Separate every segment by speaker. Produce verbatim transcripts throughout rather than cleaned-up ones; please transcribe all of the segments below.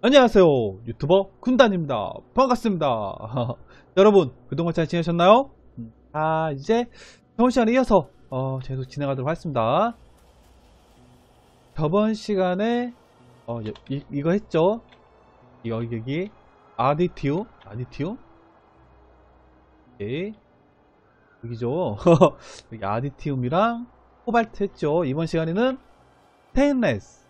Speaker 1: 안녕하세요, 유튜버 군단입니다. 반갑습니다. 여러분 그동안 잘 지내셨나요? 아, 이제 저번 시간에 이어서 어, 계속 진행하도록 하겠습니다. 저번 시간에 어, 이, 이거 했죠. 여기 여기 아디티움 아디티움 예, 여기죠. 여기 아디티움이랑 코발트 했죠. 이번 시간에는 스테인레스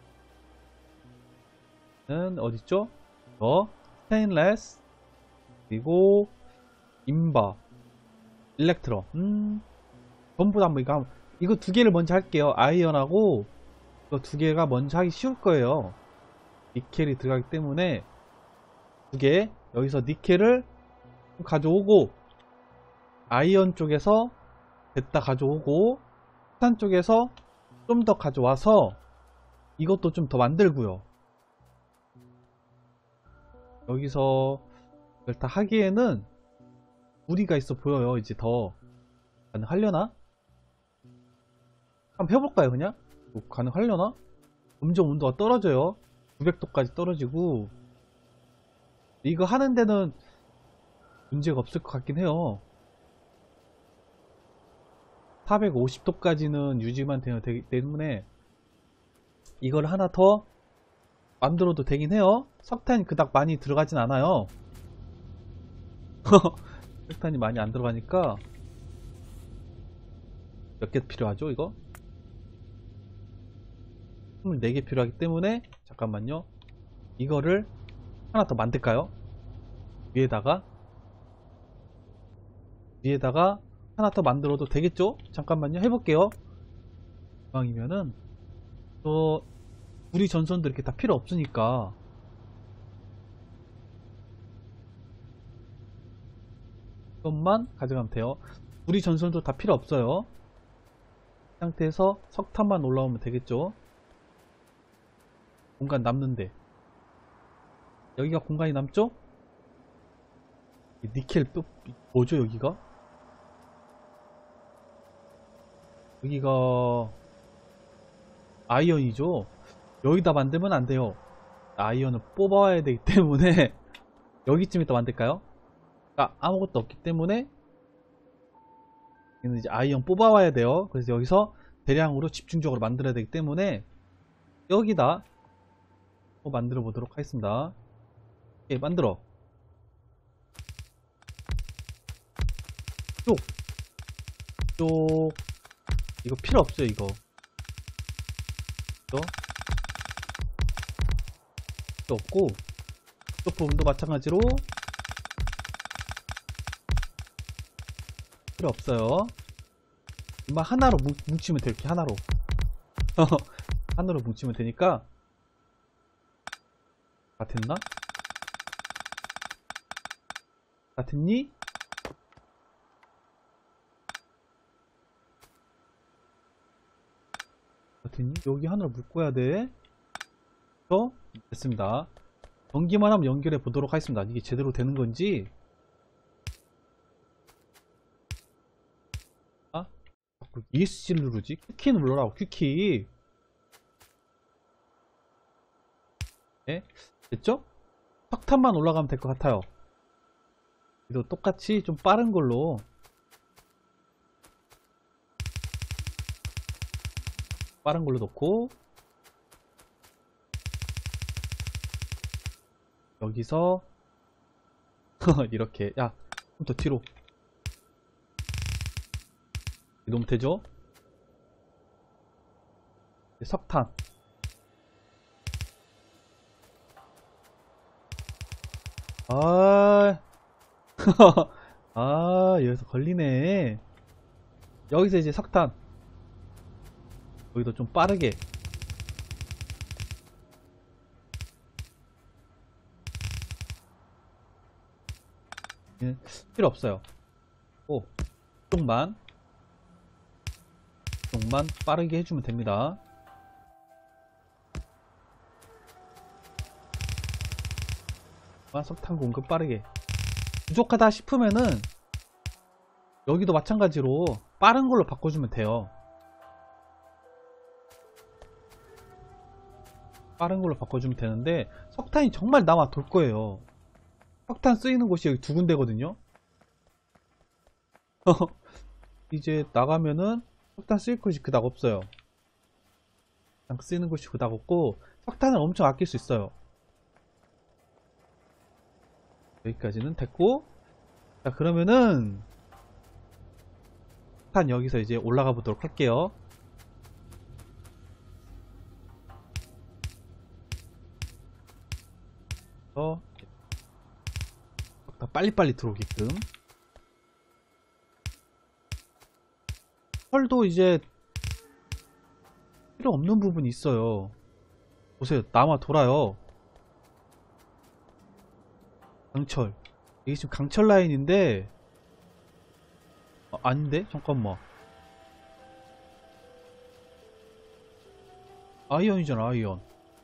Speaker 1: 는 어딨죠? 어, 스테인레스, 그리고 인바, 일렉트로. 음, 전부 다 한번 이거 이거 두 개를 먼저 할게요. 아이언하고 이거 두 개가 먼저 하기 쉬울 거예요. 니켈이 들어가기 때문에 두 개. 여기서 니켈을 가져오고, 아이언 쪽에서 됐다 가져오고, 탄 쪽에서 좀 더 가져와서 이것도 좀 더 만들고요. 여기서 이걸 다 하기에는 무리가 있어 보여요. 이제 더 가능하려나? 한번 해볼까요? 그냥? 뭐 가능하려나? 점점 온도가 떨어져요. 구백 도까지 떨어지고, 이거 하는 데는 문제가 없을 것 같긴 해요. 사백오십 도까지는 유지만 되기 때문에 이걸 하나 더 만들어도 되긴 해요. 석탄이 그닥 많이 들어가진 않아요. 석탄이 많이 안 들어가니까. 몇 개 필요하죠 이거? 스물네 개 필요하기 때문에, 잠깐만요, 이거를 하나 더 만들까요? 위에다가 위에다가 하나 더 만들어도 되겠죠? 잠깐만요, 해볼게요. 이왕이면은 또 우리 전선도 이렇게 다 필요 없으니까 이것만 가져가면 돼요. 우리 전선도 다 필요 없어요. 이 상태에서 석탄만 올라오면 되겠죠. 공간 남는데, 여기가 공간이 남죠? 니켈 또 뭐죠 여기가? 여기가 아이언이죠. 여기다 만들면 안 돼요. 아이언을 뽑아야 되기 때문에 여기쯤에다 만들까요? 아, 아무것도 없기 때문에 이제 아이언 뽑아와야 돼요. 그래서 여기서 대량으로 집중적으로 만들어야 되기 때문에 여기다 만들어 보도록 하겠습니다. 예, 만들어. 쪽, 쪽. 이거 필요 없어요. 이거. 이거 필요 없고, 이쪽 부분도 마찬가지로 필요 없어요. 이만 하나로 뭉치면 돼. 이렇게 하나로. 하나로 뭉치면 되니까. 다 됐나? 다 됐니? 다 됐니? 여기 하나로 묶어야 돼. 어? 됐습니다. 전기만 한번 연결해 보도록 하겠습니다. 이게 제대로 되는 건지. 아? 자꾸 이에스씨를 누르지? 큐키 눌러라고, 큐키. 네? 됐죠? 석탄만 올라가면 될 것 같아요. 이도 똑같이 좀 빠른 걸로. 빠른 걸로 놓고, 여기서 이렇게, 야, 좀 더 뒤로 놓으면 되죠? 석탄. 아, 아, 여기서 걸리네. 여기서 이제 석탄. 여기도 좀 빠르게. 필요 없어요. 오, 이쪽만 이쪽만 빠르게 해주면 됩니다. 석탄 공급 빠르게. 부족하다 싶으면은 여기도 마찬가지로 빠른 걸로 바꿔주면 돼요. 빠른 걸로 바꿔주면 되는데 석탄이 정말 남아 돌 거예요. 석탄 쓰이는 곳이 여기 두 군데거든요. 이제 나가면은 석탄 쓰일 곳이 그닥 없어요. 쓰이는 곳이 그닥 없고 석탄을 엄청 아낄 수 있어요. 여기까지는 됐고, 자 그러면은 석탄 여기서 이제 올라가 보도록 할게요. 어, 석탄 빨리빨리 들어오게끔. 철도 이제 필요 없는 부분이 있어요. 보세요, 남아 돌아요. 강철, 이게 지금 강철 라인인데, 어, 아닌데? 잠깐만. 아이언이잖아, 아이언.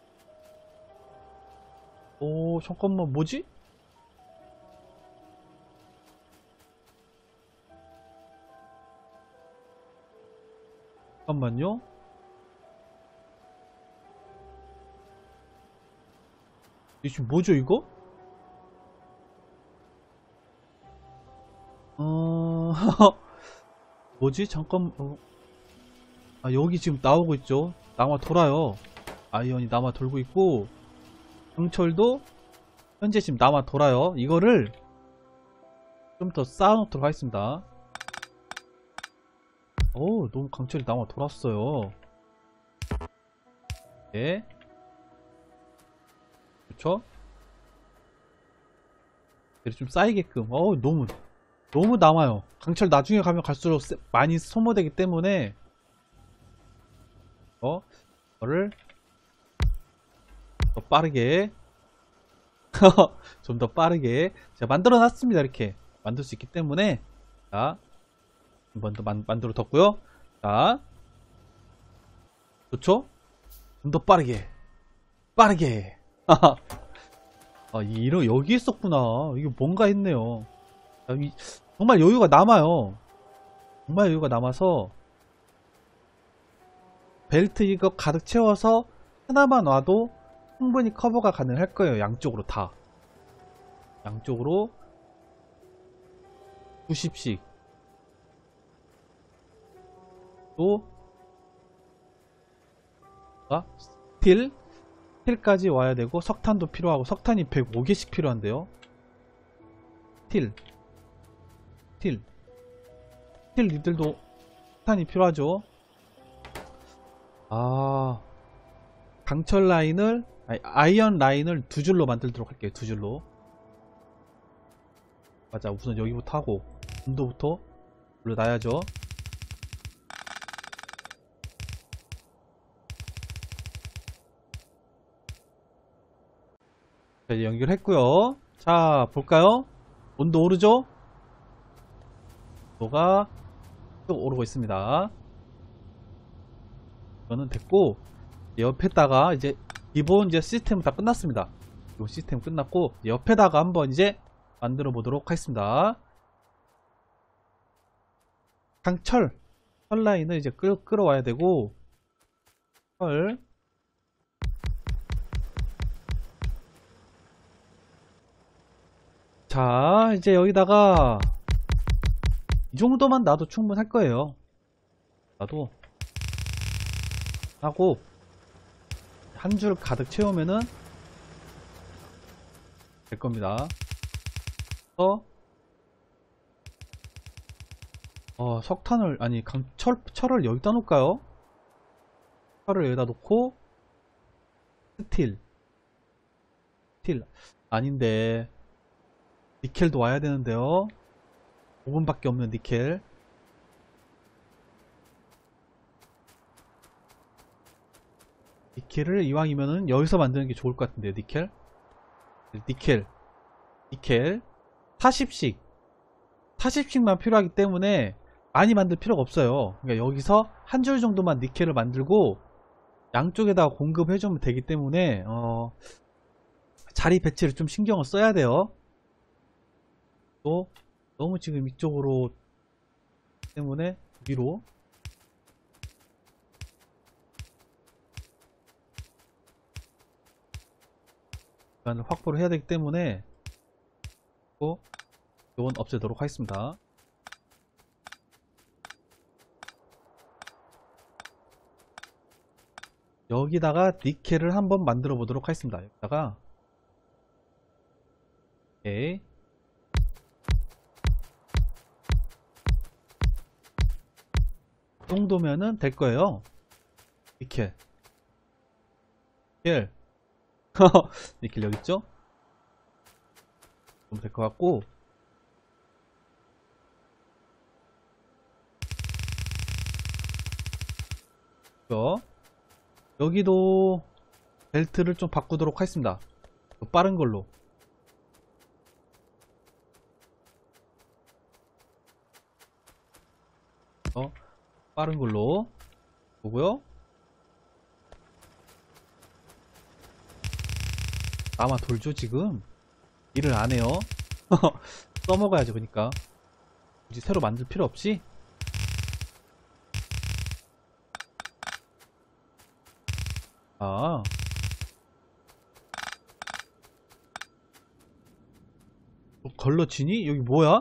Speaker 1: 오, 잠깐만, 뭐지? 잠깐만요. 이게 지금 뭐죠, 이거? 어... 뭐지? 잠깐, 어... 아, 여기 지금 나오고 있죠? 남아 돌아요. 아이언이 남아 돌고 있고, 강철도 현재 지금 남아 돌아요. 이거를 좀 더 쌓아놓도록 하겠습니다. 오, 너무 강철이 남아 돌았어요. 네. 그렇죠? 좀 쌓이게끔. 어우, 너무 너무 남아요. 강철 나중에 가면 갈수록 세, 많이 소모되기 때문에 어, 이거를 더 빠르게 좀 더 빠르게 제가 만들어 놨습니다. 이렇게 만들 수 있기 때문에, 자 한번 더 만, 만들어 뒀고요. 자, 좋죠? 좀 더 빠르게 빠르게. 아, 이런 여기 있었구나. 이게 뭔가 했네요. 야, 이, 정말 여유가 남아요. 정말 여유가 남아서 벨트 이거 가득 채워서 하나만 와도 충분히 커버가 가능할 거예요. 양쪽으로 다. 양쪽으로 구십씩. 또 아, 스틸 스틸까지 와야 되고, 석탄도 필요하고, 석탄이 백오 개씩 필요한데요. 스틸 스틸 스틸 니들도 석탄이 필요하죠. 아, 강철 라인을 아니, 아이언 라인을 두 줄로 만들도록 할게요. 두 줄로. 맞아, 우선 여기부터 하고 온도부터 올려놔야죠. 자, 이제 연결했고요. 자, 볼까요? 온도 오르죠? 온도가 쭉 오르고 있습니다. 이거는 됐고, 옆에다가 이제 기본 이제 시스템 다 끝났습니다. 이 시스템 끝났고, 옆에다가 한번 이제 만들어 보도록 하겠습니다. 강철 철 라인을 이제 끌, 끌어와야 되고, 철 자, 이제 여기다가 이 정도만 놔도 충분할 거예요. 놔도 하고 한 줄 가득 채우면은 될 겁니다. 어, 어 석탄을 아니 강철 철을 여기다 놓을까요? 철을 여기다 놓고 스틸 스틸 아닌데 니켈도 와야 되는데요. 오 분밖에 없는 니켈. 니켈을 이왕이면은 여기서 만드는 게 좋을 것 같은데요. 니켈 니켈 니켈 사십씩 사십씩만 필요하기 때문에 많이 만들 필요가 없어요. 그러니까 여기서 한 줄 정도만 니켈을 만들고 양쪽에다가 공급해주면 되기 때문에 어, 자리 배치를 좀 신경을 써야 돼요. 또 너무 지금 이쪽으로 때문에 위로 확보를 해야 되기 때문에 또 이건 없애도록 하겠습니다. 여기다가 니켈을 한번 만들어 보도록 하겠습니다. 여기다가 오케이. 이 정도면은 될 거예요. 니켈 니켈 니켈 여기 있죠? 그럼 될 것 같고, 그렇죠? 여기도 벨트를 좀 바꾸도록 하겠습니다. 빠른 걸로. 어, 빠른 걸로 보고요. 아마 돌죠 지금. 일을 안 해요. 써먹어야죠. 그러니까 굳이 새로 만들 필요 없이. 아, 뭐 걸러지니? 여기 뭐야?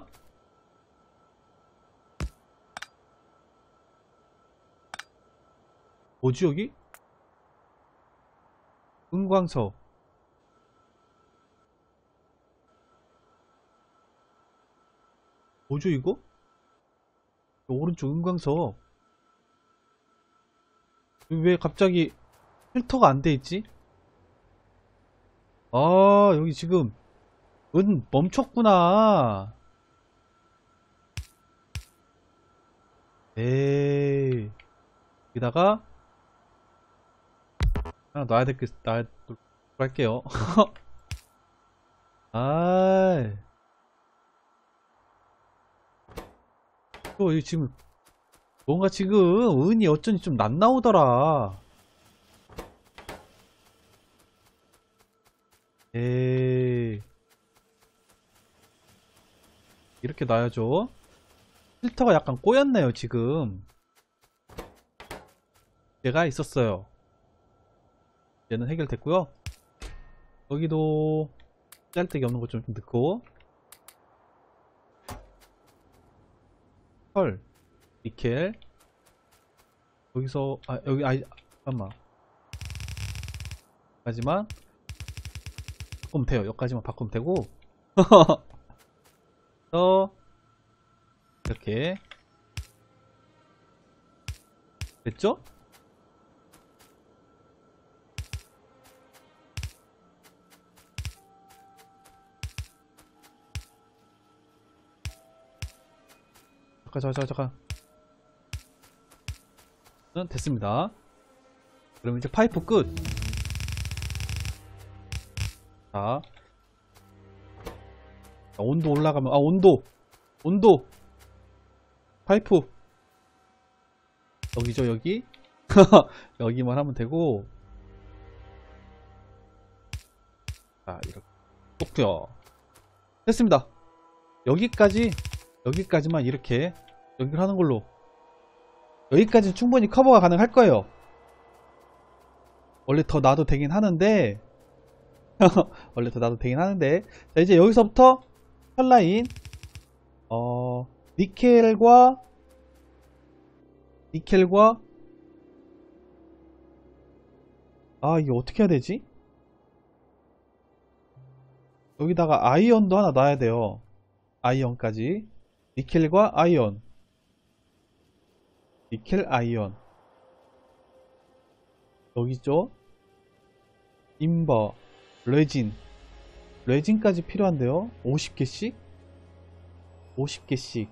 Speaker 1: 뭐지 여기? 은광석. 뭐죠 이거? 오른쪽 은광석. 왜 갑자기 필터가 안 돼 있지? 아, 여기 지금 은 멈췄구나. 에이, 여기다가 하나 놔야 될 게, 놔야 할게요. 아, 또 이 지금 뭔가 지금 은이 어쩐지 좀 안 나오더라. 에이, 이렇게 놔야죠. 필터가 약간 꼬였네요 지금. 얘가 있었어요. 얘는 해결됐고요. 여기도 짤데기 없는 것 좀 넣고, 헐, 니켈. 여기서 아 여기 아이 잠깐만. 여기까지만 바꾸면 돼요. 여기까지만 바꾸면 되고. 또 이렇게 됐죠? 잠깐 잠깐 잠깐 잠깐. 됐습니다. 그럼 이제 파이프 끝. 자, 온도 올라가면, 아, 온도 온도 파이프 여기죠 여기. 여기만 하면 되고. 자, 이렇게 똑죠. 됐습니다. 여기까지 여기까지만 이렇게 연결하는 걸로. 여기까지 충분히 커버가 가능할 거예요. 원래 더 놔도 되긴 하는데 원래 더 놔도 되긴 하는데. 자, 이제 여기서부터 컬라인 어 니켈과 니켈과 아, 이게 어떻게 해야 되지? 여기다가 아이언도 하나 놔야 돼요. 아이언까지. 니켈과 아이언, 니켈 아이언. 여기 있죠? 임버, 레진. 레진까지 필요한데요. 오십 개씩? 오십 개씩.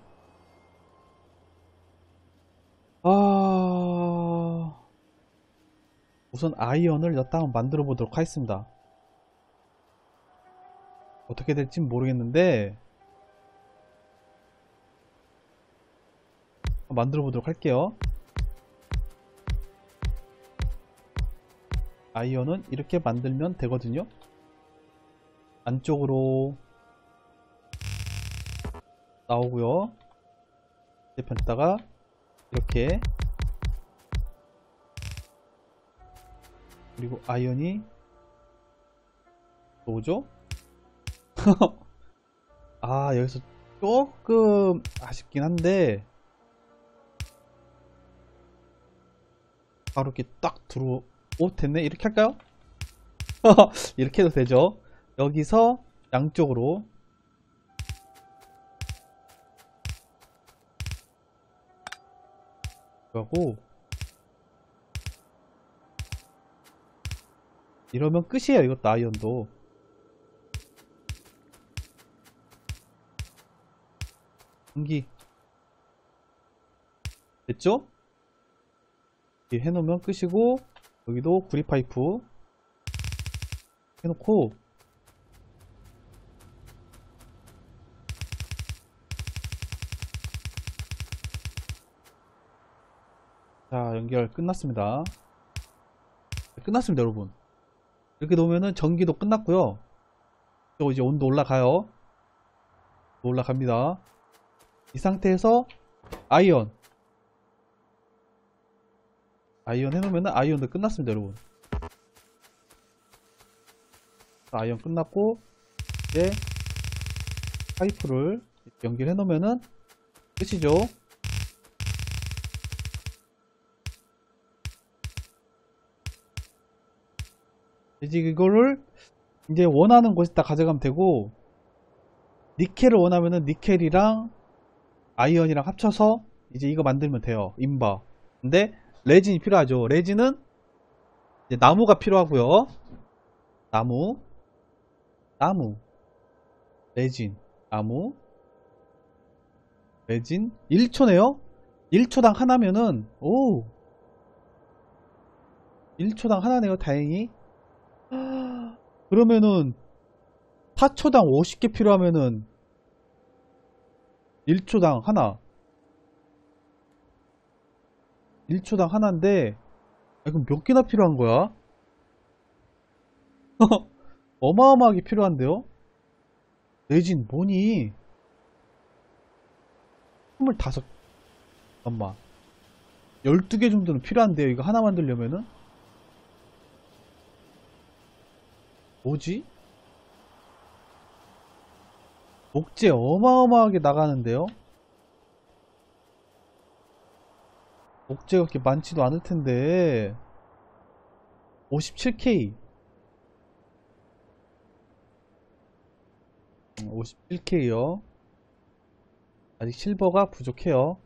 Speaker 1: 아, 우선 아이언을 넣었다 한번 만들어 보도록 하겠습니다. 어떻게 될진 모르겠는데 만들어 보도록 할게요. 아이언은 이렇게 만들면 되거든요. 안쪽으로 나오고요. 반대편에다가 이렇게, 그리고 아이언이 뭐죠? 아, 여기서 조금 아쉽긴 한데 바로 이렇게 딱 들어올 텐네. 이렇게 할까요? 이렇게 해도 되죠. 여기서 양쪽으로 하고 이러면 끝이에요. 이것도 아이언도. 전기 됐죠? 이렇게 해놓으면 끝이고, 여기도 구리 파이프 해놓고 자, 연결 끝났습니다. 끝났습니다, 여러분. 이렇게 놓으면은 전기도 끝났고요. 또 이제 온도 올라가요. 올라갑니다. 이 상태에서 아이언 아이언 해놓으면은 아이언도 끝났습니다, 여러분. 아이언 끝났고 이제 파이프를 연결해 놓으면은 끝이죠. 이제 이거를 이제 원하는 곳에다 가져가면 되고, 니켈을 원하면은 니켈이랑 아이언이랑 합쳐서 이제 이거 만들면 돼요. 인바. 근데 레진이 필요하죠. 레진은 이제 나무가 필요하고요. 나무, 나무, 레진, 나무, 레진. 일 초네요. 일 초당 하나면은, 오, 일 초당 하나네요. 다행히. 그러면은 사 초당 오십 개 필요하면은 일 초당 하나, 일 초당 하나인데, 아, 그럼 몇 개나 필요한 거야? 어마어마하게 필요한데요? 레진 뭐니? 스물다섯, 잠깐만, 열두 개 정도는 필요한데요, 이거 하나 만들려면은? 뭐지? 목재 어마어마하게 나가는데요? 목재가 그렇게 많지도 않을 텐데. 오십칠 케이, 오십칠 케이요 아직 실버가 부족해요.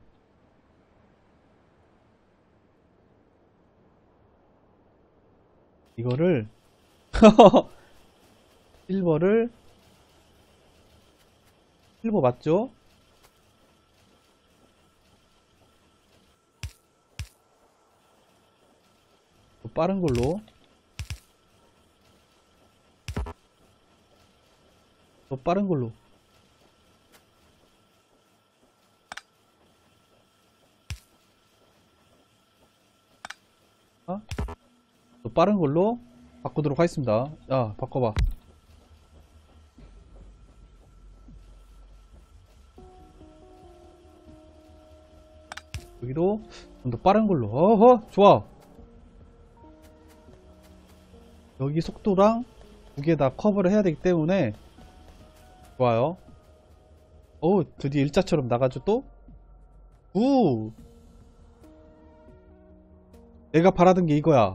Speaker 1: 이거를 실버를, 실버 맞죠? 또 빠른 걸로, 또 빠른 걸로. 어? 또 빠른 걸로 바꾸도록 하겠습니다. 야, 바꿔봐. 여기도 좀 더 빠른 걸로. 어허, 좋아. 여기 속도랑 두 개 다 커버를 해야 되기 때문에 좋아요. 오, 드디어 일자처럼 나가죠 또? 우! 내가 바라던 게 이거야.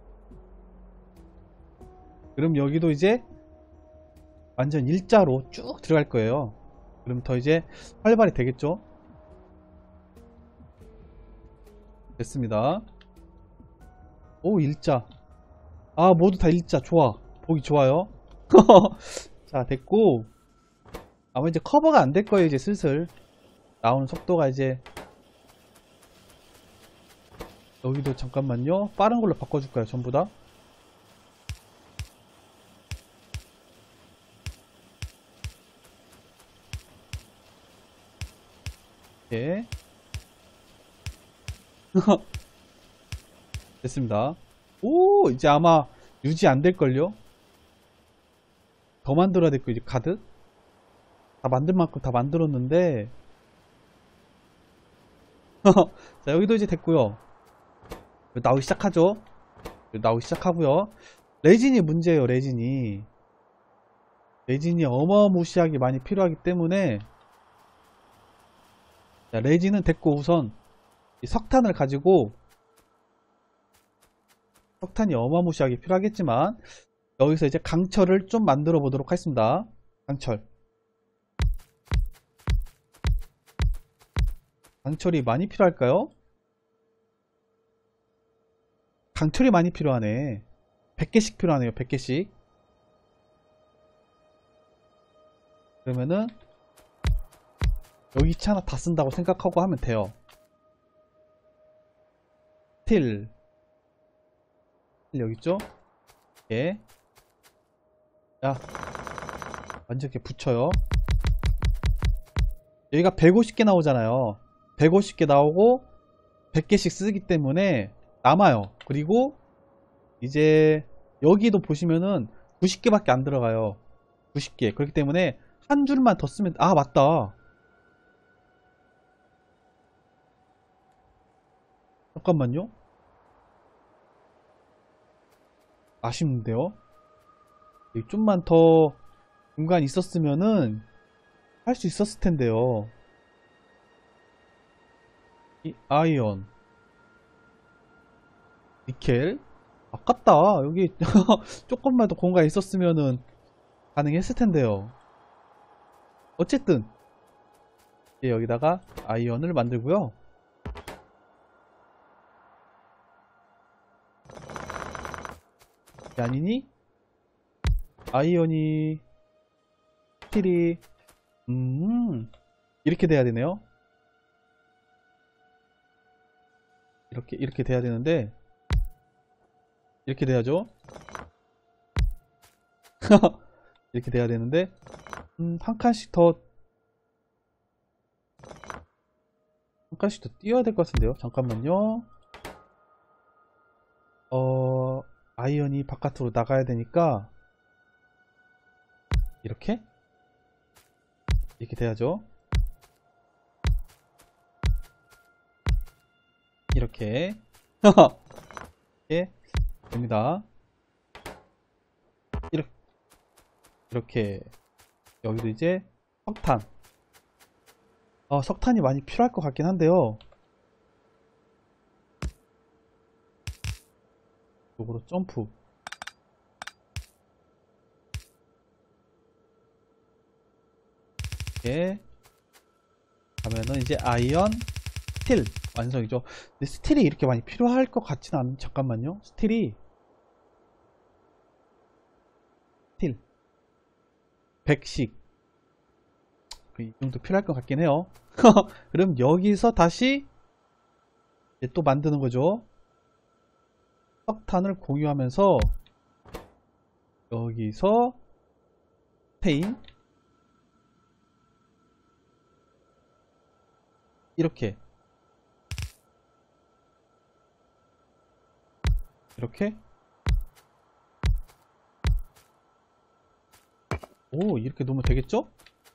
Speaker 1: 그럼 여기도 이제 완전 일자로 쭉 들어갈 거예요. 그럼 더 이제 활발히 되겠죠? 됐습니다. 오, 일자. 아, 모두 다 일자. 좋아. 보기 좋아요. 자, 됐고, 아마 이제 커버가 안 될 거예요. 이제 슬슬 나오는 속도가 이제. 여기도 잠깐만요. 빠른 걸로 바꿔줄까요? 전부 다. 예. 됐습니다. 오, 이제 아마 유지 안 될걸요? 더 만들어야 될 거예요. 이제 가드 다 만들 만큼 다 만들었는데. 자, 여기도 이제 됐고요. 나오기 시작하죠. 나오기 시작하고요. 레진이 문제예요. 레진이 레진이 어마무시하게 많이 필요하기 때문에, 자, 레진은 됐고 우선 이 석탄을 가지고, 석탄이 어마무시하게 필요하겠지만 여기서 이제 강철을 좀 만들어 보도록 하겠습니다. 강철. 강철이 많이 필요할까요? 강철이 많이 필요하네. 백 개씩 필요하네요. 백 개씩. 그러면은 여기 차 하나 다 쓴다고 생각하고 하면 돼요. 스틸. 여기 있죠? 예. 자, 완전 이렇게 붙여요. 여기가 백오십 개 나오잖아요. 백오십 개 나오고 백 개씩 쓰기 때문에 남아요. 그리고 이제 여기도 보시면은 구십 개밖에 안 들어가요. 구십 개. 그렇기 때문에 한 줄만 더 쓰면, 아, 맞다. 잠깐만요. 아쉽는데요. 여기 좀만 더 공간이 있었으면은 할 수 있었을 텐데요. 이 아이언, 니켈. 아깝다. 여기 조금만 더 공간이 있었으면은 가능했을 텐데요. 어쨌든 이제 여기다가 아이언을 만들고요. 이게 아니니? 아이언이 스틸이 음 이렇게 돼야 되네요. 이렇게 이렇게 돼야 되는데 이렇게 돼야죠. 이렇게 돼야 되는데 음, 한 칸씩 더 한 칸씩 더 띄워야 될 것 같은데요. 잠깐만요. 어 아이언이 바깥으로 나가야 되니까 이렇게 이렇게 돼야죠. 이렇게 이렇게 됩니다. 이렇게 이렇게 여기도 이제 석탄. 어, 석탄이 많이 필요할 것 같긴 한데요. 이쪽으로 점프. 이렇게 하면은 이제 아이언 스틸 완성이죠. 근데 스틸이 이렇게 많이 필요할 것 같지는 않은. 잠깐만요. 스틸이 스틸 백씩 이 정도 필요할 것 같긴 해요. 그럼 여기서 다시 이제 또 만드는 거죠. 석탄을 공유하면서 여기서 스테인 이렇게 이렇게 오 이렇게 놓으면 되겠죠?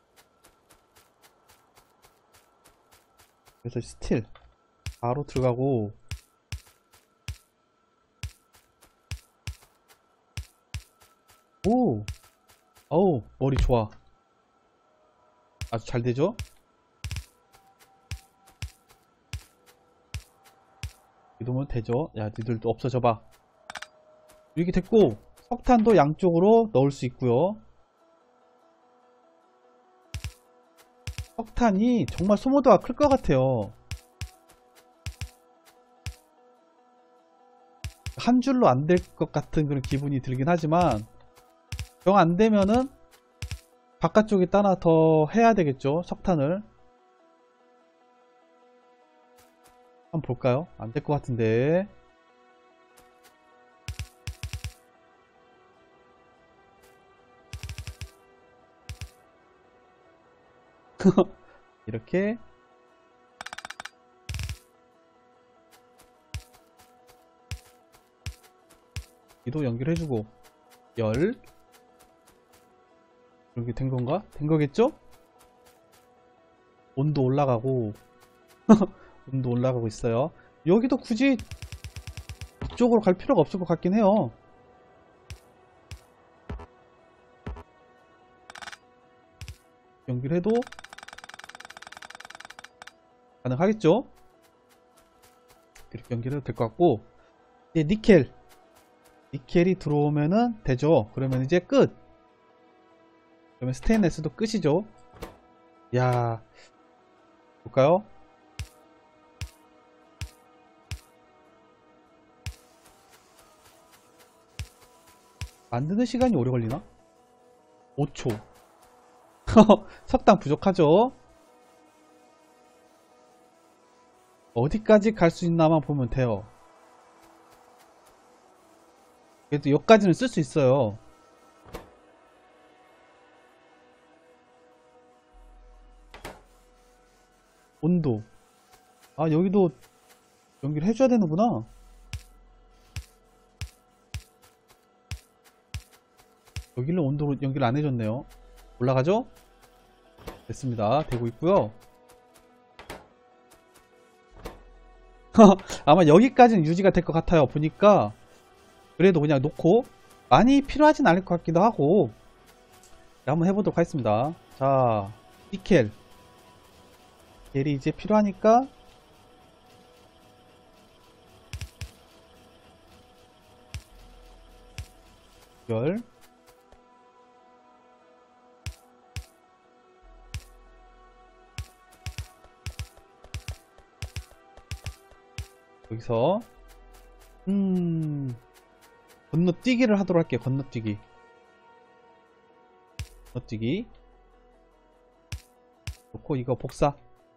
Speaker 1: 그래서 스틸 바로 들어가고 오 어우 머리 좋아. 아주 잘 되죠? 이 정도면 되죠? 야 니들도 없어져봐. 이렇게 됐고 석탄도 양쪽으로 넣을 수 있고요. 석탄이 정말 소모도가 클 것 같아요. 한 줄로 안 될 것 같은 그런 기분이 들긴 하지만 정 안 되면은 바깥쪽에 하나 더 해야 되겠죠. 석탄을 한번 볼까요? 안 될 것 같은데. 이렇게 이도 연결해주고 열 이렇게 된 건가? 된 거겠죠? 온도 올라가고 온도 올라가고 있어요. 여기도 굳이 이쪽으로 갈 필요가 없을 것 같긴 해요. 연결해도 가능하겠죠? 이렇게 연결해도 될 것 같고, 이제 니켈 니켈이 들어오면은 되죠. 그러면 이제 끝. 그러면 스테인레스도 끝이죠. 야, 볼까요? 만드는 시간이 오래 걸리나? 오 초. 석탄 부족하죠? 어디까지 갈 수 있나만 보면 돼요. 그래도 여기까지는 쓸 수 있어요. 온도. 아, 여기도 연기를 해줘야 되는구나. 여기를 온도로 연기를 안 해줬네요. 올라가죠? 됐습니다. 되고 있고요. 아마 여기까지는 유지가 될 것 같아요. 보니까 그래도 그냥 놓고, 많이 필요하진 않을 것 같기도 하고. 한번 해보도록 하겠습니다. 자, 니켈 니켈이 이제 필요하니까 열 여기서 음 건너뛰기를 하도록 할게요. 건너뛰기 건너뛰기 놓고 이거 복사.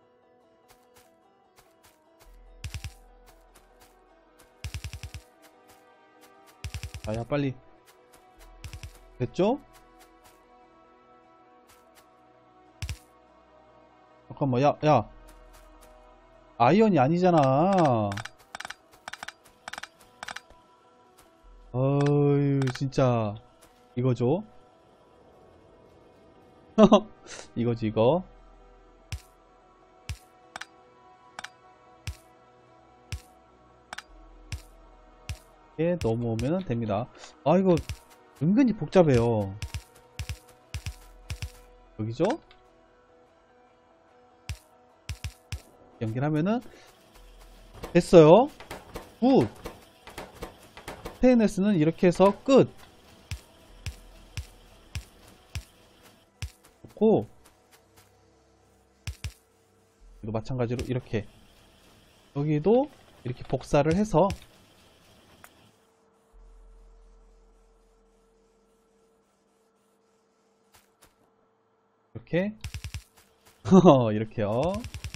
Speaker 1: 아야 빨리. 됐죠? 잠깐만, 야, 야. 아이언이 아니잖아. 어휴, 진짜. 이거죠? 이거지, 이거. 이렇게 넘어오면 됩니다. 아, 이거 은근히 복잡해요. 여기죠? 연결하면은 됐어요. 굿. 스테인레스는 이렇게 해서 끝. 좋고, 여기도 마찬가지로 이렇게, 여기도 이렇게 복사를 해서 이렇게 이렇게요.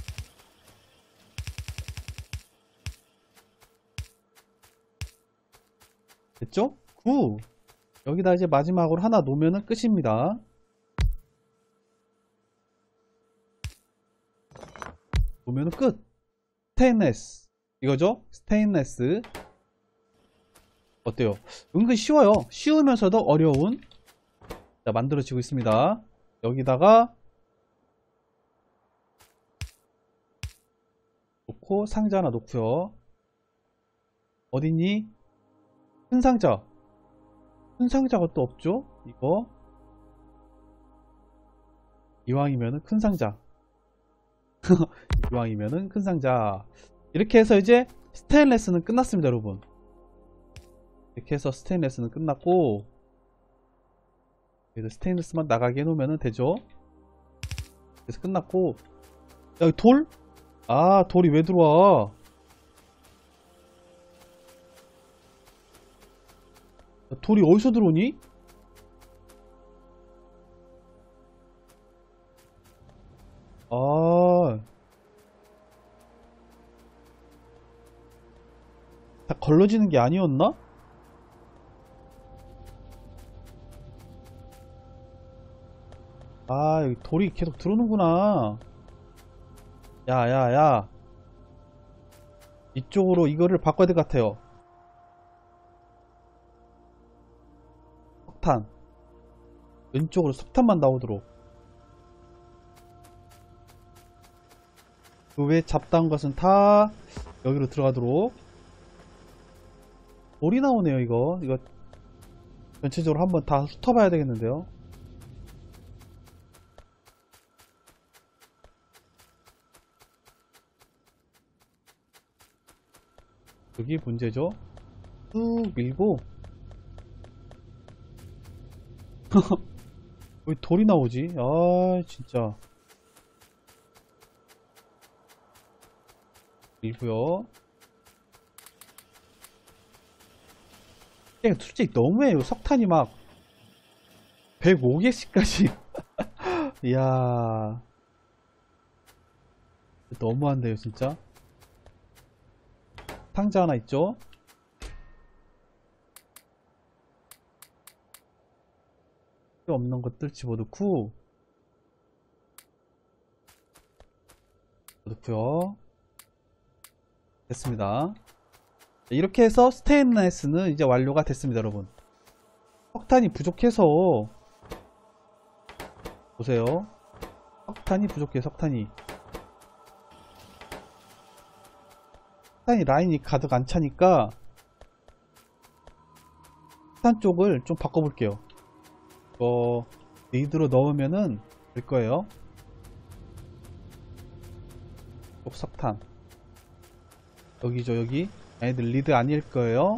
Speaker 1: 됐죠? 구. 여기다 이제 마지막으로 하나 놓으면 끝입니다. 놓으면 끝. 스테인레스 이거죠? 스테인레스 어때요? 은근 쉬워요. 쉬우면서도 어려운, 자, 만들어지고 있습니다. 여기다가 놓고 상자 하나 놓고요. 어딨니? 큰 상자. 큰 상자가 또 없죠? 이거 이왕이면은 큰 상자. 이왕이면은 큰 상자. 이렇게 해서 이제 스테인레스는 끝났습니다, 여러분. 이렇게 해서 스테인레스는 끝났고, 스테인레스만 나가게 해놓으면 되죠. 그래서 끝났고, 야, 돌? 아, 돌이 왜 들어와? 야, 돌이 어디서 들어오니? 아, 다 걸러지는 게 아니었나? 아, 여기 돌이 계속 들어오는구나. 야, 야, 야. 이쪽으로 이거를 바꿔야 될 것 같아요. 석탄. 왼쪽으로 석탄만 나오도록. 그 외에 잡다한 것은 다 여기로 들어가도록. 돌이 나오네요, 이거. 이거 전체적으로 한번 다 훑어봐야 되겠는데요. 여기 문제죠. 쭉 밀고 왜 돌이 나오지? 아 진짜. 밀고요. 솔직히 너무해요. 석탄이 막 백오 개씩까지. 이야 너무한데요 진짜. 상자 하나 있죠. 필요 없는 것들 집어넣고 넣고요. 됐습니다. 이렇게 해서 스테인레스는 이제 완료가 됐습니다 여러분. 석탄이 부족해서 보세요. 석탄이 부족해요. 석탄이 석탄이 라인이 가득 안 차니까 석탄 쪽을 좀 바꿔볼게요. 이거 리드로 넣으면은 될 거예요. 석탄 여기죠. 여기 얘네들 리드 아닐 거예요.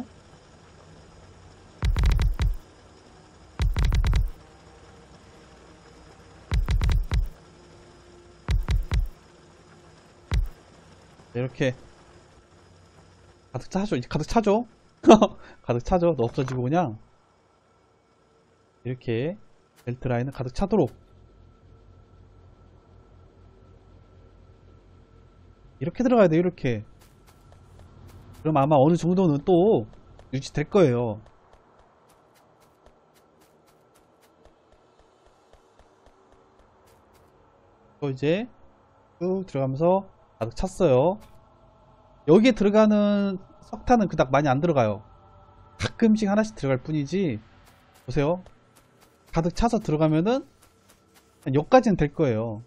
Speaker 1: 이렇게 가득 차죠. 이제 가득 차죠. 가득 차죠. 너 없어지고 그냥 이렇게 벨트 라인을 가득 차도록 이렇게 들어가야 돼요. 이렇게. 그럼 아마 어느 정도는 또 유지될 거예요. 또 이제 쭉 들어가면서 가득 찼어요. 여기에 들어가는 석탄은 그닥 많이 안 들어가요. 가끔씩 하나씩 들어갈 뿐이지. 보세요. 가득 차서 들어가면은 한 여기까지는 될 거예요.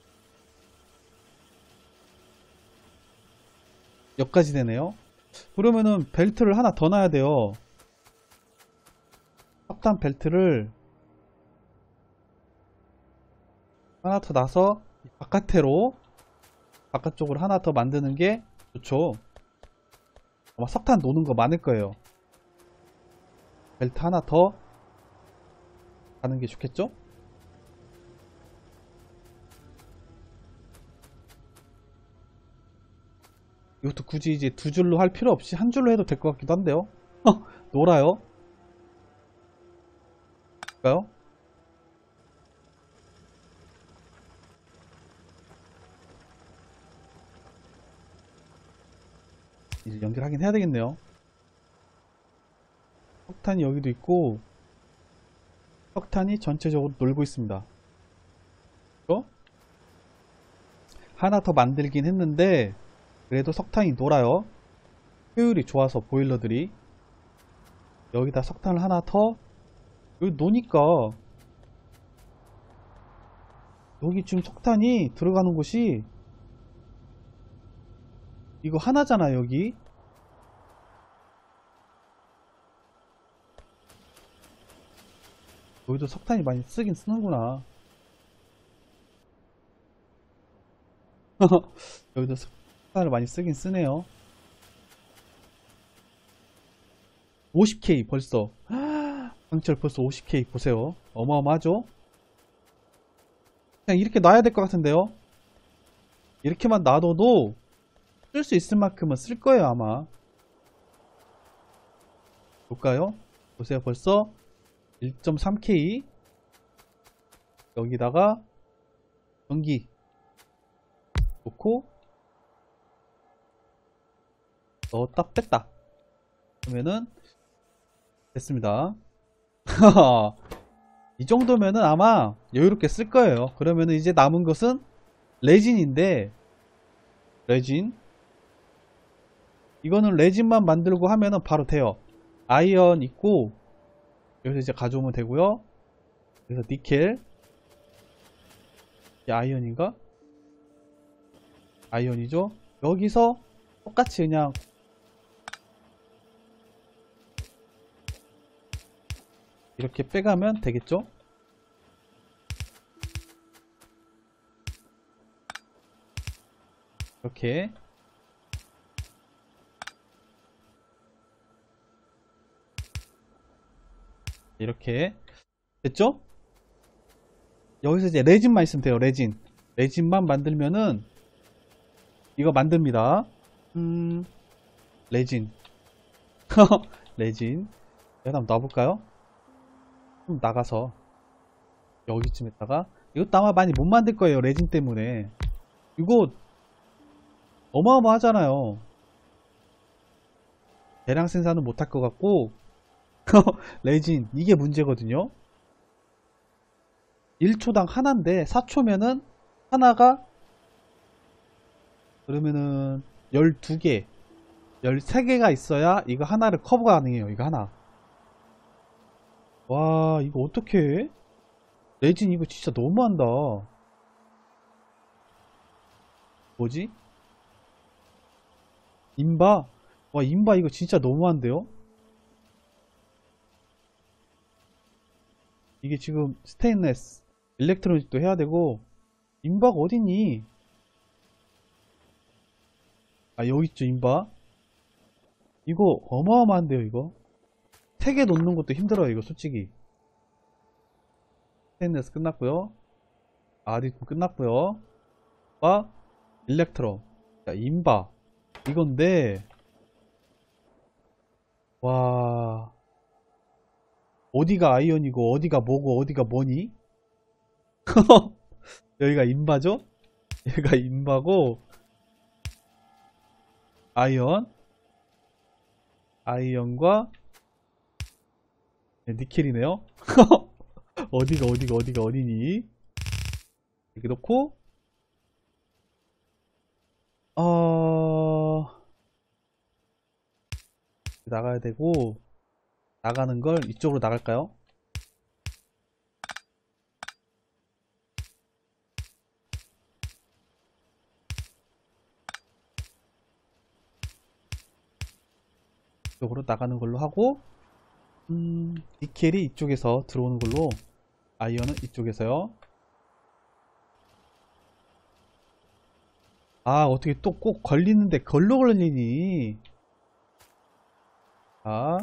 Speaker 1: 여기까지 되네요. 그러면은 벨트를 하나 더 놔야 돼요. 석탄 벨트를 하나 더 놔서 바깥으로 바깥쪽으로 하나 더 만드는 게 좋죠. 아마 석탄 노는 거 많을 거예요. 벨트 하나 더 가는 게 좋겠죠? 이것도 굳이 이제 두 줄로 할 필요 없이 한 줄로 해도 될 것 같기도 한데요. 놀아요. 볼까요? 이제 연결하긴 해야 되겠네요. 석탄이 여기도 있고 석탄이 전체적으로 놀고 있습니다. 그렇죠? 하나 더 만들긴 했는데 그래도 석탄이 놀아요. 효율이 좋아서 보일러들이. 여기다 석탄을 하나 더 여기 노니까 여기 지금 석탄이 들어가는 곳이 이거 하나잖아. 여기 여기도 석탄이 많이 쓰긴 쓰는구나. 여기도 석탄을 많이 쓰긴 쓰네요. 오십 케이 벌써. 강철 벌써 오십 케이 보세요. 어마어마하죠? 그냥 이렇게 놔야 될 것 같은데요. 이렇게만 놔둬도 쓸 수 있을 만큼은 쓸 거예요 아마. 볼까요? 보세요. 벌써 일 점 삼 케이 여기다가 전기 놓고 넣었다 뺐다 그러면은 됐습니다. 이 정도면은 아마 여유롭게 쓸 거예요. 그러면은 이제 남은 것은 레진인데 레진 이거는 레진만 만들고 하면은 바로 돼요. 아이언 있고 여기서 이제 가져오면 되고요. 그래서 니켈 이 아이언인가? 아이언이죠. 여기서 똑같이 그냥 이렇게 빼가면 되겠죠. 이렇게 이렇게 됐죠? 여기서 이제 레진만 있으면 돼요. 레진. 레진만 만들면은 이거 만듭니다. 음, 레진. 레진. 여기다 한번 놔볼까요? 좀 나가서 여기쯤에다가 이것도 아마 많이 못 만들 거예요. 레진 때문에. 이거 어마어마하잖아요. 대량 생산은 못할 것 같고 레진 이게 문제거든요. 일 초당 하나인데 사 초면은 하나가 그러면은 열두 개 열세 개가 있어야 이거 하나를 커버 가능해요. 이거 하나. 와 이거 어떻게 해? 레진 이거 진짜 너무한다. 뭐지? 인바? 와 인바 이거 진짜 너무한데요? 이게 지금 스테인레스 일렉트로닉도 해야 되고 인바가 어딨니? 아 여기 있죠 인바. 이거 어마어마한데요 이거. 세 개 놓는 것도 힘들어요 이거 솔직히. 스테인레스 끝났고요. 아디도 끝났고요. 바 일렉트로. 자 인바 이건데 와 어디가 아이언이고 어디가 뭐고 어디가 뭐니? 여기가 인바죠? 여기가 인바고 아이언 아이언과 네, 니켈이네요. 어디가 어디가 어디가 어디니? 이렇게 놓고 어 나가야 되고 나가는 걸 이쪽으로 나갈까요? 이쪽으로 나가는 걸로 하고 음, 니켈이 이쪽에서 들어오는 걸로 아이언은 이쪽에서요. 아 어떻게 또 꼭 걸리는데 걸로 걸리니? 아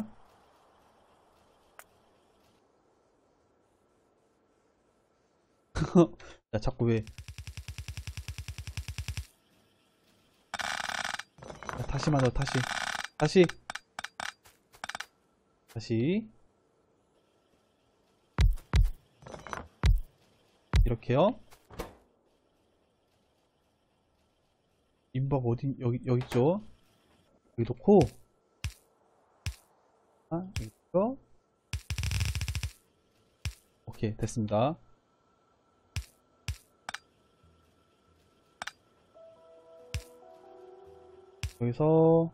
Speaker 1: 야 자꾸 왜 야, 다시 만들어 다시 다시 다시 이렇게요. 인버가 어디 여기 여기 있죠. 여기 놓고 아 이거 오케이 됐습니다. 여기서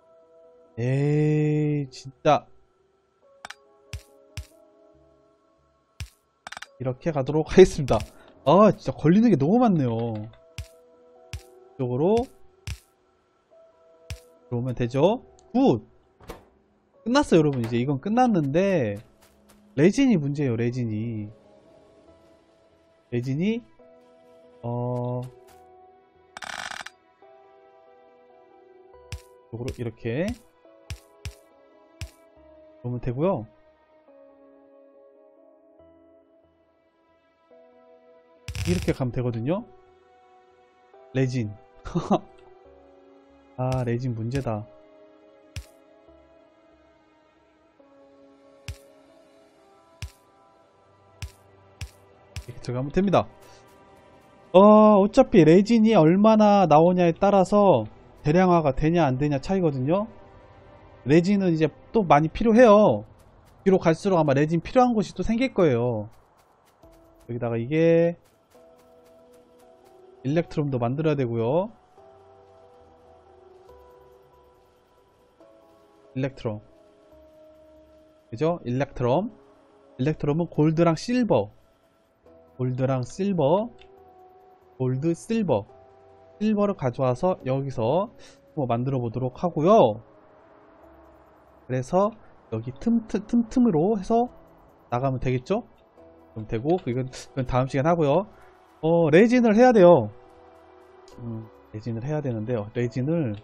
Speaker 1: 에이 진짜 이렇게 가도록 하겠습니다. 아 진짜 걸리는 게 너무 많네요. 이쪽으로 들어오면 되죠. 굿 끝났어요 여러분. 이제 이건 끝났는데 레진이 문제예요. 레진이 레진이 어 이쪽으로 이렇게 놓으면 되고요. 이렇게 가면 되거든요. 레진 아 레진 문제다. 이렇게 들어가면 됩니다. 어 어차피 레진이 얼마나 나오냐에 따라서 대량화가 되냐 안 되냐 차이거든요. 레진은 이제 또 많이 필요해요. 뒤로 갈수록 아마 레진 필요한 곳이 또 생길 거예요. 여기다가 이게 일렉트럼도 만들어야 되고요. 일렉트럼 그죠? 일렉트럼 일렉트럼은 골드랑 실버 골드랑 실버 골드 실버 실버를 가져와서 여기서 뭐 만들어 보도록 하고요. 그래서 여기 틈틈 틈틈으로 해서 나가면 되겠죠? 그럼 되고 이건, 이건 다음 시간 하고요. 어 레진을 해야 돼요. 음, 레진을 해야 되는데요. 레진을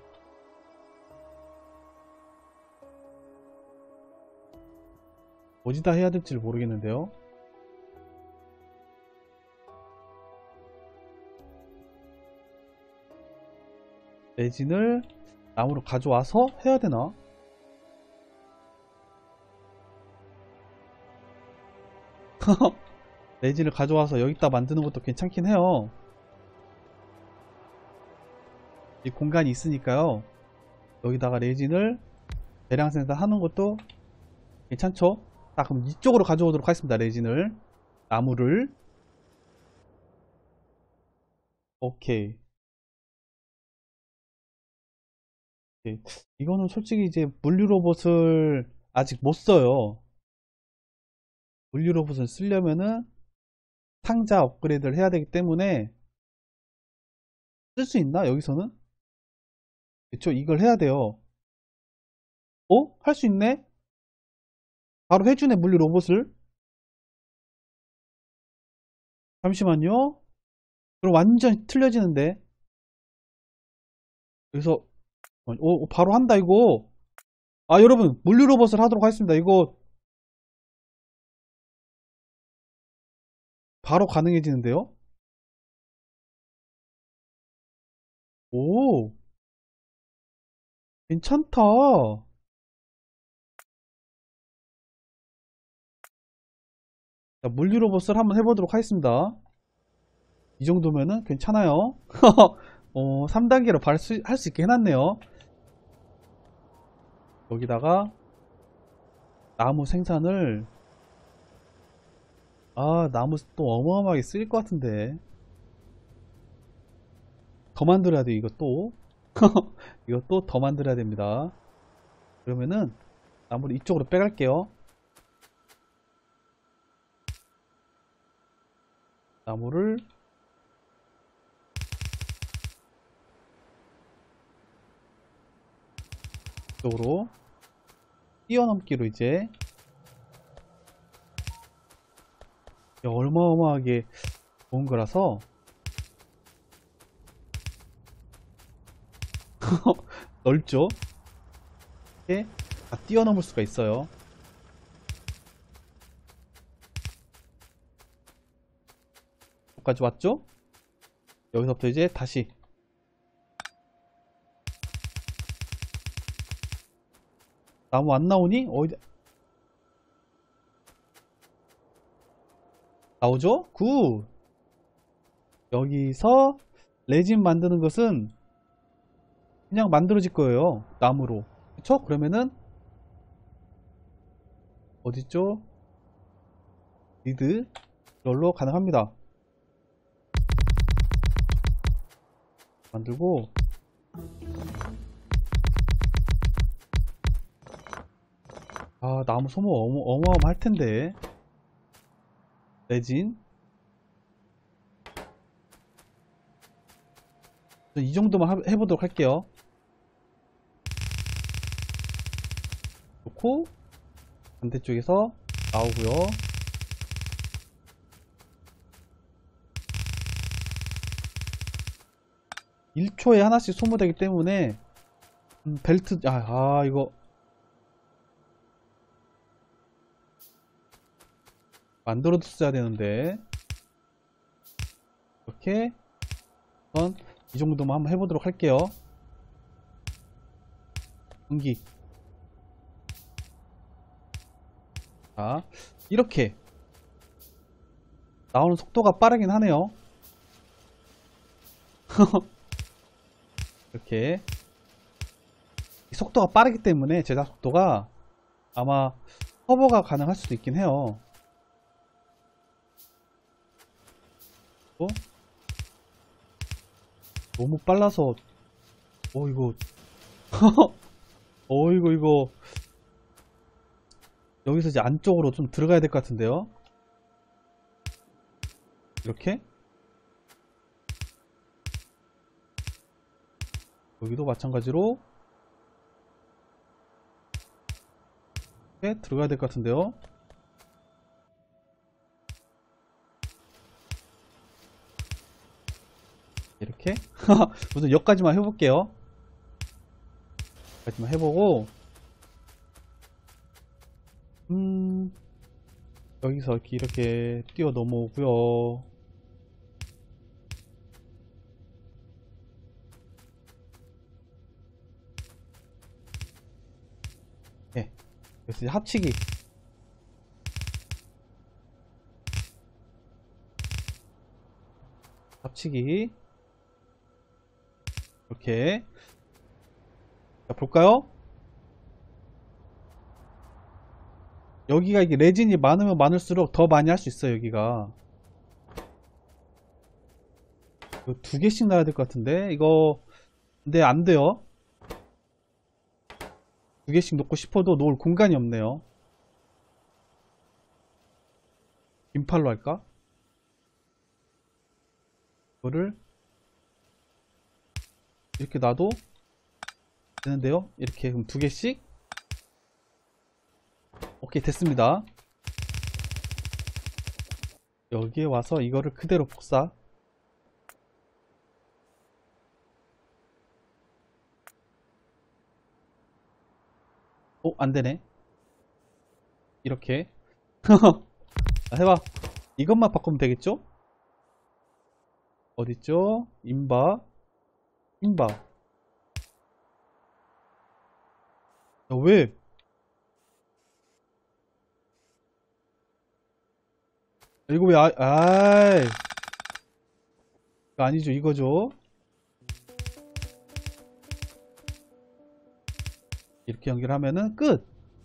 Speaker 1: 어디다 해야 될지를 모르겠는데요. 레진을 나무로 가져와서 해야 되나? 레진을 가져와서 여기다 만드는 것도 괜찮긴 해요. 이 공간이 있으니까요. 여기다가 레진을 대량 생산하는 것도 괜찮죠? 자, 그럼 이쪽으로 가져오도록 하겠습니다. 레진을, 나무를. 오케이. 오케이. 이거는 솔직히 이제 물류 로봇을 아직 못 써요. 물류 로봇을 쓰려면은 상자 업그레이드를 해야 되기 때문에 쓸 수 있나? 여기서는? 그쵸? 이걸 해야 돼요. 어? 할 수 있네? 바로 해주네, 물류 로봇을. 잠시만요. 그럼 완전 틀려지는데. 그래서 오, 바로 한다 이거. 아, 여러분, 물류 로봇을 하도록 하겠습니다. 이거 바로 가능해지는데요. 오, 괜찮다. 자, 물류 로봇을 한번 해보도록 하겠습니다. 이 정도면은 괜찮아요. 어, 삼 단계로 할 수 있게 해놨네요. 여기다가 나무 생산을, 아, 나무 또 어마어마하게 쓰일 것 같은데. 더 만들어야 돼, 이것도. 이것도 더 만들어야 됩니다. 그러면은 나무를 이쪽으로 빼갈게요. 나무를 이쪽으로 뛰어넘기로 이제, 어마어마하게 좋은 거라서 넓죠? 이렇게 다 뛰어넘을 수가 있어요. 여기까지 왔죠? 여기서부터 이제 다시 나무 안 나오니? 어디 나오죠? 굿! 여기서 레진 만드는 것은 그냥 만들어질 거예요. 나무로. 그쵸? 그러면은 어딨죠? 리드 이걸로 가능합니다. 만들고, 아, 나무 소모 어마, 어마어마할 텐데. 레진 이 정도만 하, 해보도록 할게요. 놓고 반대쪽에서 나오고요. 일 초에 하나씩 소모되기 때문에 음, 벨트 아, 아 이거 만들어뒀어야 되는데. 이렇게 우선 이 정도만 한번 해보도록 할게요. 전기. 자, 이렇게 나오는 속도가 빠르긴 하네요. 이렇게 속도가 빠르기 때문에 제작 속도가 아마 커버가 가능할 수도 있긴 해요. 또 너무 빨라서 어 이거 어 이거 이거 여기서 이제 안쪽으로 좀 들어가야 될 것 같은데요. 이렇게 여기도 마찬가지로 이렇게 들어가야 될 것 같은데요. 이렇게 우선 여기까지만 해볼게요. 여기까지만 해보고 음 여기서 이렇게, 이렇게 뛰어 넘어오고요. 네. 그래서 이제 합치기. 합치기. 이렇게. 자, 볼까요? 여기가 이게 레진이 많으면 많을수록 더 많이 할 수 있어요, 여기가. 이거 두 개씩 놔야 될 것 같은데, 이거, 근데 안 돼요. 두 개씩 놓고 싶어도 놓을 공간이 없네요. 긴 팔로 할까? 이거를, 이렇게 놔도 되는데요. 이렇게, 그럼 두 개씩. 오케이, 됐습니다. 여기에 와서 이거를 그대로 복사. 어, 안되네. 이렇게. 해봐. 이것만 바꾸면 되겠죠? 어딨죠? 인바. 인바. 야, 왜? 이거 왜, 아, 아이. 이거 아니죠, 이거죠. 이렇게 연결하면은 끝.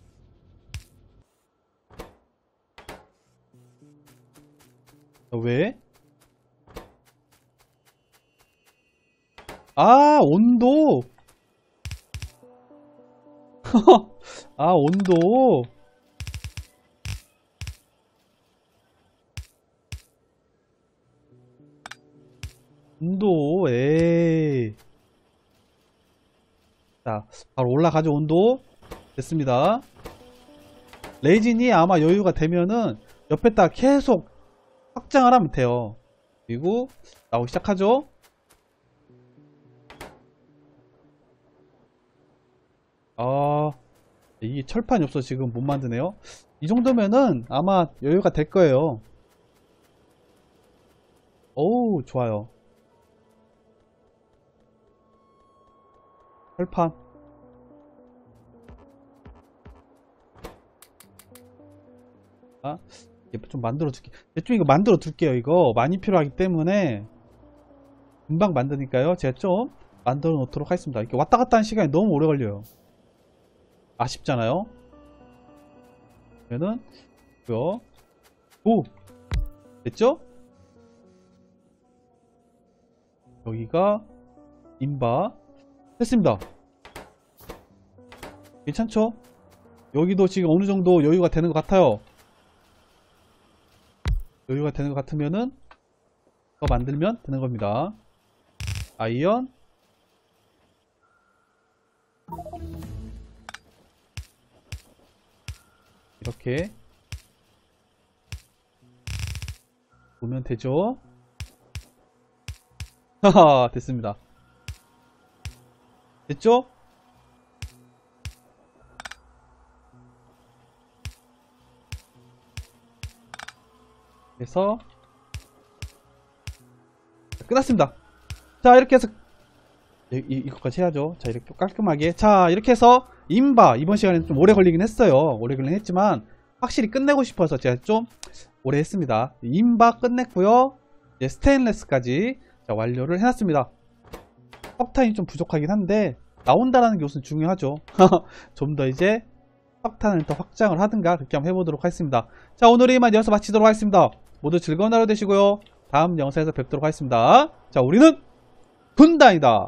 Speaker 1: 왜? 아, 온도. 아, 온도. 온도, 에이. 자, 바로 올라가죠, 온도. 됐습니다. 레진이 아마 여유가 되면은 옆에다 계속 확장을 하면 돼요. 그리고 나오기 시작하죠. 아, 이게 철판이 없어 지금 못 만드네요. 이 정도면은 아마 여유가 될 거예요. 어우, 좋아요. 철판. 아, 좀 만들어 둘게. 대충 이거 만들어 둘게요. 이거 많이 필요하기 때문에 금방 만드니까요. 제가 좀 만들어 놓도록 하겠습니다. 이렇게 왔다 갔다 하는 시간이 너무 오래 걸려요. 아쉽잖아요. 그러면은 이거 오, 됐죠? 여기가 인바 됐습니다. 괜찮죠? 여기도 지금 어느 정도 여유가 되는 것 같아요. 여유가 되는 것 같으면은 더 만들면 되는 겁니다. 아이언 이렇게 보면 되죠. 하하, 됐습니다. 됐죠? 그래서 끝났습니다. 자, 이렇게 해서 이, 이, 이것까지 해야죠. 자, 이렇게 깔끔하게. 자, 이렇게 해서 인바 이번 시간에는 좀 오래 걸리긴 했어요. 오래 걸리긴 했지만 확실히 끝내고 싶어서 제가 좀 오래 했습니다. 인바 끝냈고요. 이제 스테인레스까지 자, 완료를 해놨습니다. 석탄이 좀 부족하긴 한데 나온다라는 게 우선 중요하죠. 좀 더 이제 석탄을 더 확장을 하든가 그렇게 한번 해보도록 하겠습니다. 자, 오늘은 이만 여기서 마치도록 하겠습니다. 모두 즐거운 하루 되시고요. 다음 영상에서 뵙도록 하겠습니다. 자, 우리는 군단이다.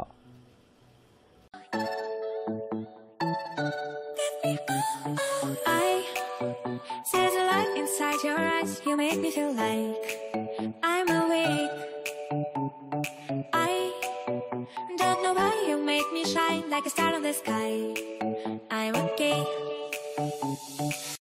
Speaker 2: You make me feel like I'm awake. I don't know why you make me shine like a star on the sky. I'm okay.